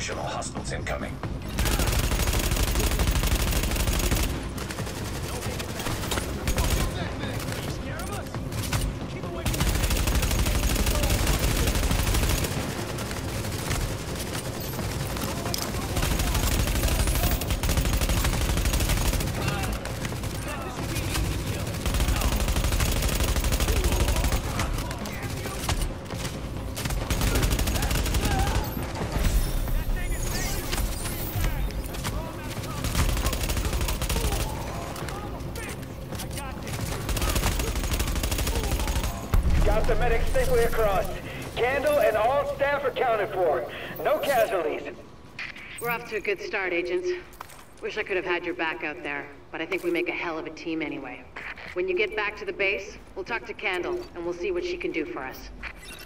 Additional hostiles incoming. Got the medics safely across. Candle and all staff accounted for. No casualties. We're off to a good start, agents. Wish I could have had your back out there, but I think we make a hell of a team anyway. When you get back to the base, we'll talk to Candle, and we'll see what she can do for us.